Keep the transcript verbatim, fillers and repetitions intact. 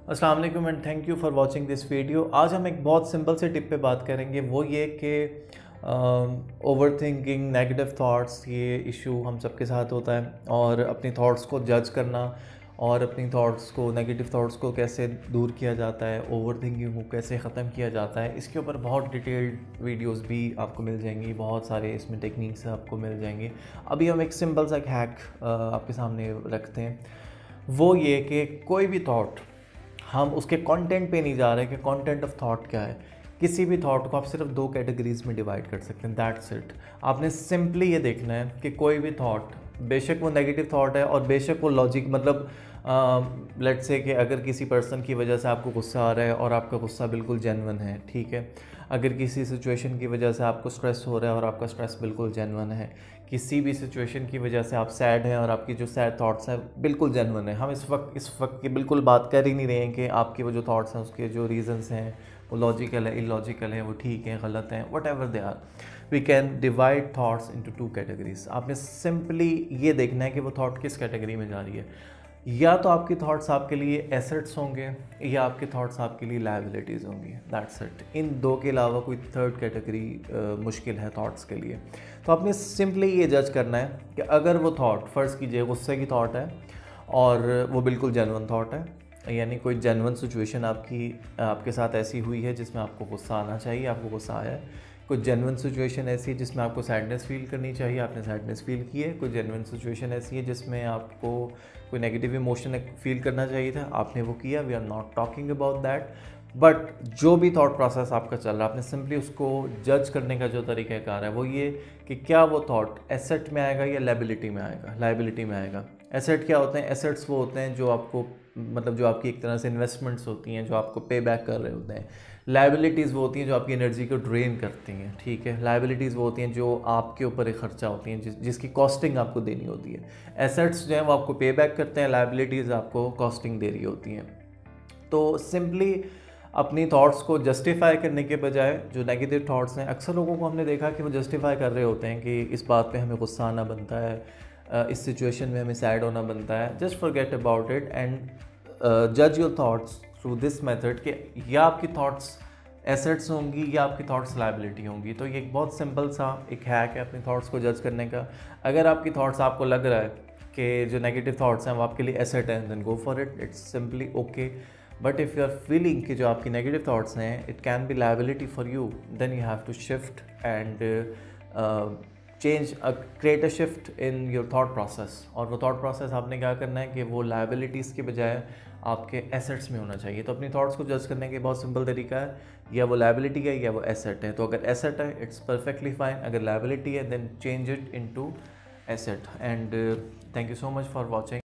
अस्सलाम वालेकुम and thank you for watching this video. आज हम एक बहुत सिंपल से टिप पे बात करेंगे, वो ये कि ओवर थिंकिंग, नेगेटिव थॉट्स, ये इशू हम सबके साथ होता है और अपनी थॉट्स को जज करना और अपनी थॉट्स को, नेगेटिव थॉट्स को कैसे दूर किया जाता है, ओवर थिंकिंग को कैसे ख़त्म किया जाता है, इसके ऊपर बहुत डिटेल्ड वीडियोस भी आपको मिल जाएंगी, बहुत सारे इसमें टेक्निक्स आपको मिल जाएंगे। अभी हम एक सिंपल सा हैक आपके सामने रखते हैं, वो ये कि कोई भी थॉट, हम उसके कंटेंट पे नहीं जा रहे कि कंटेंट ऑफ थॉट क्या है। किसी भी थॉट को आप सिर्फ दो कैटेगरीज में डिवाइड कर सकते हैं, दैट्स इट। आपने सिंपली ये देखना है कि कोई भी थॉट, बेशक वो नेगेटिव थॉट है और बेशक वो लॉजिक, मतलब लेट्स से कि अगर किसी पर्सन की वजह से आपको गुस्सा आ रहा है और आपका गुस्सा बिल्कुल जेन्युइन है, ठीक है। अगर किसी सिचुएशन की वजह से आपको स्ट्रेस हो रहा है और आपका स्ट्रेस बिल्कुल जेन्युइन है। किसी भी सिचुएशन की वजह से आप सैड हैं और आपकी जो सैड थॉट्स हैं बिल्कुल जेन्युइन है। हम इस वक्त इस वक्त की बिल्कुल बात कर ही नहीं रहे हैं कि आपके वो जो थॉट्स हैं उसके जो रीजंस हैं वो लॉजिकल है, इलॉजिकल है, वो ठीक है, गलत हैं, whatever they are. We can divide thoughts into two categories. आपने सिंपली ये देखना है कि वो थॉट किस कैटेगरी में जा रही है। या तो आपकी थॉट्स आपके लिए एसेट्स होंगे या आपके थॉट्स आपके लिए लायबिलिटीज़ होंगी, दैट्स इट। इन दो के अलावा कोई थर्ड कैटेगरी मुश्किल है थॉट्स के लिए। तो आपने सिंपली ये जज करना है कि अगर वो थॉट, फ़र्ज़ कीजिए गुस्से की थॉट है और वो बिल्कुल जेन्युइन थॉट है, यानी कोई जेन्युइन सिचुएशन आपकी आपके साथ ऐसी हुई है जिसमें आपको गुस्सा आना चाहिए, आपको गुस्सा आया है। कोई जेन्युइन सिचुएशन ऐसी है जिसमें आपको सैडनेस फील करनी चाहिए, आपने सैडनेस फील की है। कोई जेन्युइन सिचुएशन ऐसी है जिसमें आपको कोई नेगेटिव इमोशन फील करना चाहिए था, आपने वो किया। We are not talking about that, but जो भी थॉट प्रोसेस आपका चल रहा है, आपने सिंपली उसको जज करने का जो तरीक़ाकार है वो ये कि क्या वो थॉट एसेट में आएगा या लायबिलिटी में आएगा। लायबिलिटी में आएगा। एसेट क्या होते हैं? एसेट्स वो होते हैं जो आपको, मतलब जो आपकी एक तरह से इन्वेस्टमेंट्स होती हैं, जो आपको पे बैक कर रहे होते हैं। लायबिलिटीज़ वो होती हैं जो आपकी एनर्जी को ड्रेन करती हैं, ठीक है। लायबिलिटीज़ वो होती हैं जो आपके ऊपर एक खर्चा होती हैं, जिस जिसकी कॉस्टिंग आपको देनी होती है। एसेट्स जो हैं वो आपको पे बैक करते हैं, लायबिलिटीज़ आपको कॉस्टिंग दे रही होती हैं। तो सिंपली अपनी थॉट्स को जस्टिफाई करने के बजाय, जो नेगेटिव थॉट्स हैं, अक्सर लोगों को हमने देखा कि वो जस्टिफाई कर रहे होते हैं कि इस बात पे हमें गुस्सा आना बनता है, इस सिचुएशन में हमें सैड होना बनता है। Just forget about it and जज your thoughts through this method कि या आपकी थॉट्स एसेट्स होंगी या आपकी थॉट्स लायबिलिटी होंगी। तो ये एक बहुत सिंपल सा एक हैक है अपनी थॉट्स को जज करने का। अगर आपकी थॉट्स, आपको लग रहा है कि जो नेगेटिव थॉट्स हैं वो आपके लिए एसेट हैं, then go for it, it's simply okay. But if you are feeling कि जो आपकी नेगेटिव थॉट्स हैं it can be liability for you, then you have to shift and change, create a shift in your thought process. और वो thought process आपने क्या करना है कि वो लायबिलिटीज़ के बजाय आपके एसेट्स में होना चाहिए। तो अपनी थॉट्स को जज करने के बहुत सिंपल तरीका है, या वो लायबिलिटी है या वो एसेट है। तो अगर एसेट है इट्स परफेक्टली फाइन, अगर लायबिलिटी है then change it into asset. And thank you so much for watching.